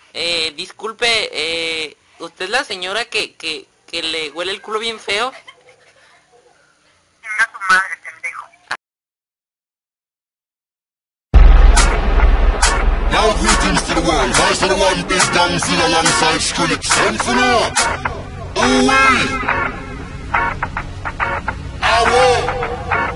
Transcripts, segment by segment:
Disculpe, ¿usted es la señora que le huele el culo bien feo? Chinga tu madre, pendejo. Now greetings to the world, rise to the one big dancing alongside Skrillex. Send for now. Away. Away.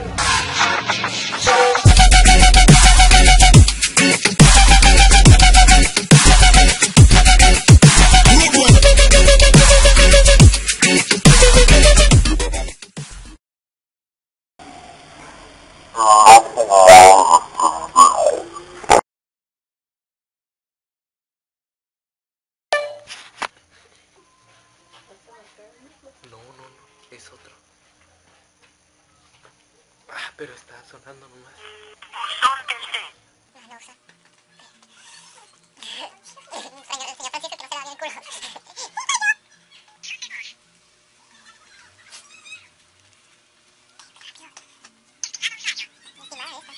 No, es otro. Ah, pero está sonando nomás. Póntense. No usa. Señor Francisco, que no se va bien el culo. Estimada esta.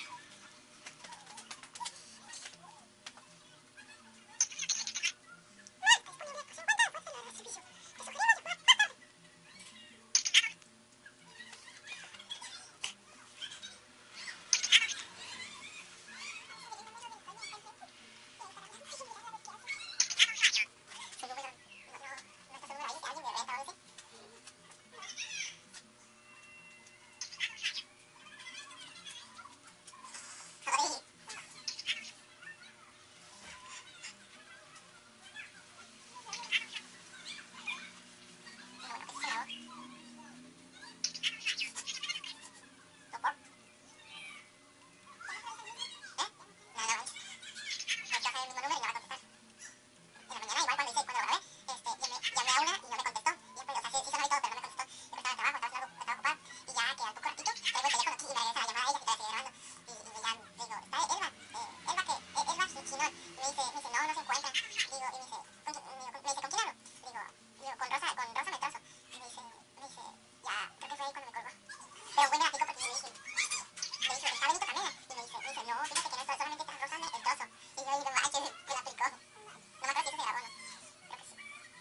Pero buen gráfico porque le dije, ¿está bonito Camila? Y me dice, no, fíjate que no es solamente estás rozando el trozo. Y yo digo, manches, me la aplicó. No me acuerdo si eso se grabó o no. Creo que sí.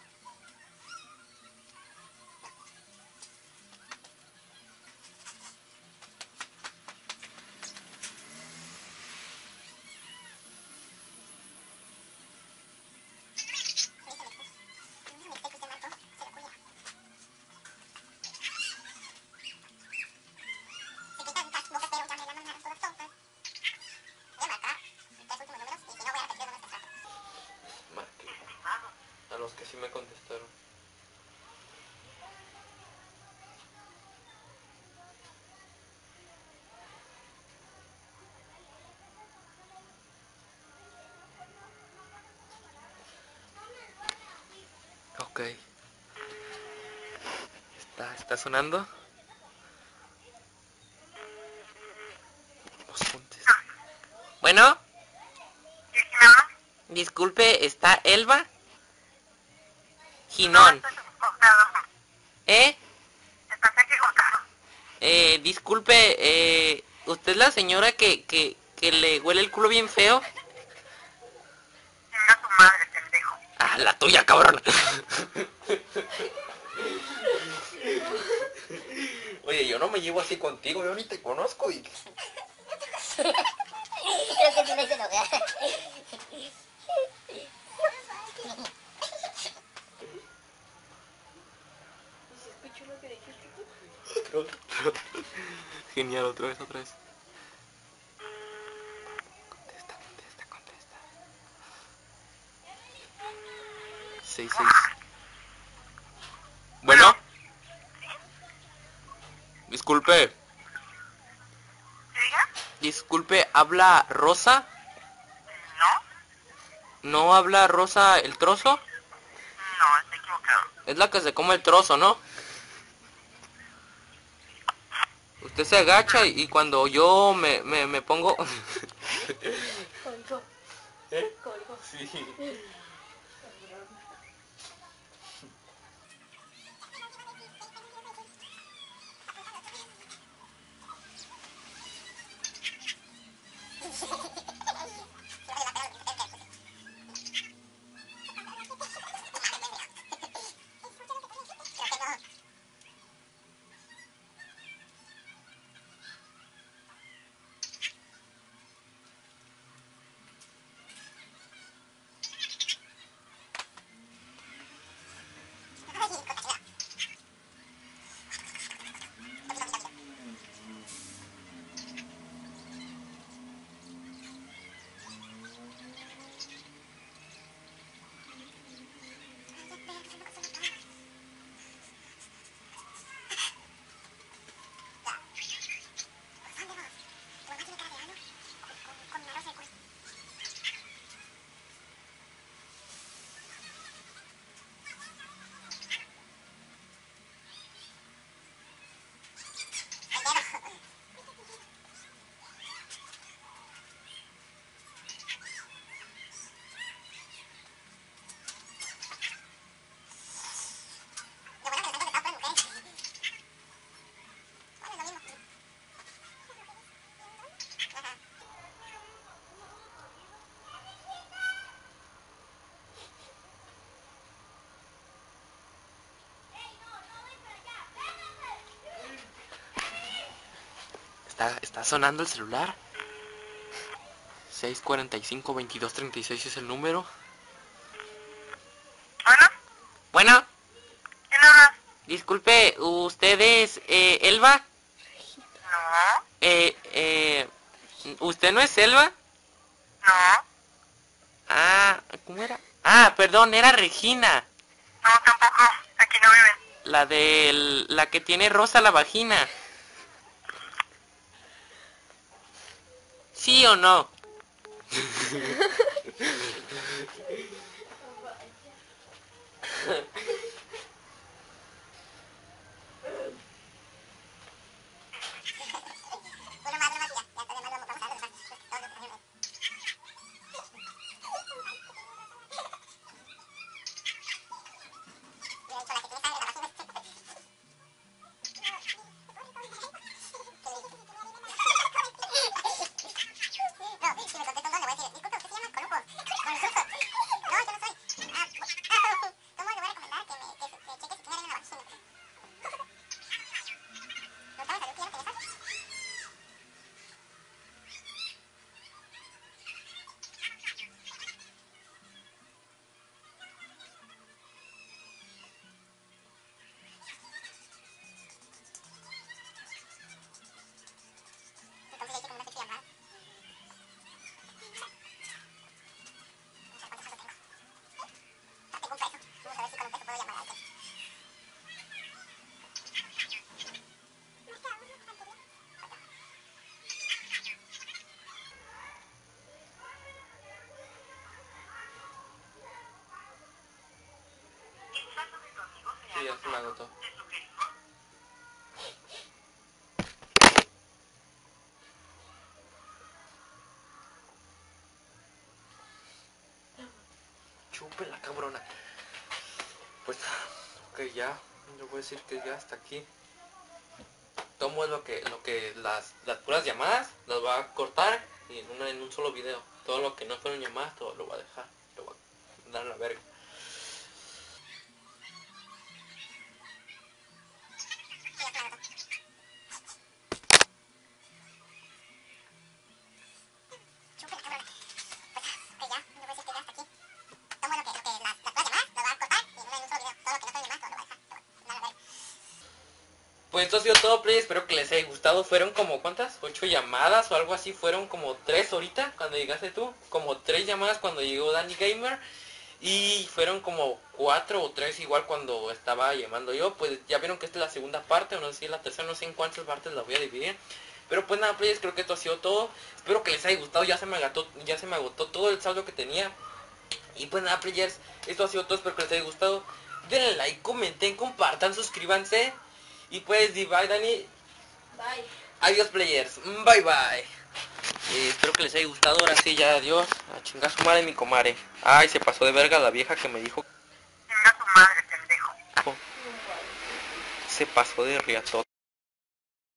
Marqué. A los que sí me contestaron. Ok. Está sonando. Los juntes. Bueno, ¿Y quién habla? disculpe, ¿está Elba? No, Ginón. estás equivocado. ¿Eh? Estás equivocado. Disculpe, ¿usted es la señora que le huele el culo bien feo? Chinga tu madre, pendejo. Ah, la tuya, cabrón. Oye, yo no me llevo así contigo, yo ni te conozco y... Creo que sí le hice enojar. Genial, otra vez. Contesta. Seis. Bueno. Disculpe. ¿Diga? Disculpe, ¿habla Rosa? No, ¿No habla Rosa el trozo? no, está equivocado. Es la que se come el trozo, ¿no? Usted se agacha y cuando yo me pongo... Colgó. ¿Eh? Colgó. Sí. Está sonando el celular. 645-2236 es el número. Bueno, Bueno, ¿quién habla? disculpe, ¿usted es Elba? No, ¿Usted no es Elba? no, Ah, ¿cómo era? Ah, perdón, era Regina. no, tampoco. Aquí no viven. La que tiene rosa la vagina. ¿Sí o no? Uno más, ya. Ya, entonces más vamos a ver los más. Todos los españoles. Mira, con la que tiene sangre en la vagina. No, si me contesta un don, le voy a decir, disculpe, ¿usted se llama Conuco? Conuco. No, yo no soy. ¿Cómo le voy a recomendar que cheque si tiene arena en la vagina? ¿No sabes, salud, que ya no tienes sangre? Entonces le hice como una sexy llamada. ¿Cuántos tengo? Tengo un peso. Vamos a ver si con un peso puedo llamar a alguien. Sí, ya se me agotó. Chupe la cabrona. Pues, ok, ya. Yo voy a decir que ya hasta aquí. Tomo lo que las puras llamadas las voy a cortar y en un solo video. Todo lo que no fueron llamadas, todo lo voy a dejar. Lo voy a dar a la verga. Chupe la cabrona. Pues, ok, ya. Yo voy a decir que ya hasta aquí. Tomo lo que las puras llamadas, las voy a cortar y en un solo video. Todo lo que no fueron llamadas, todo lo voy a dejar. Lo voy a dar a ver. Pues esto ha sido todo, play. Espero que les haya gustado. Fueron como, ¿cuántas? 8 llamadas o algo así. Fueron como 3 ahorita cuando llegaste tú. Como 3 llamadas cuando llegó Danny Gamer. Y fueron como 4 o 3 igual cuando estaba llamando yo. Pues ya vieron que esta es la segunda parte, o no sé si es la tercera, no sé en cuántas partes la voy a dividir. Pero pues nada, players, creo que esto ha sido todo. Espero que les haya gustado. Ya se me agotó todo el saldo que tenía. Y pues nada, players, esto ha sido todo. Espero que les haya gustado. Denle like, comenten, compartan, suscríbanse. Y pues, bye, Dani. Bye. Adiós, players. Bye, bye. Espero que les haya gustado. Ahora sí, ya, adiós. A chingar su madre mi comare. Ay, se pasó de verga la vieja que me dijo. Chinga tu madre, pendejo. Se pasó de riatón.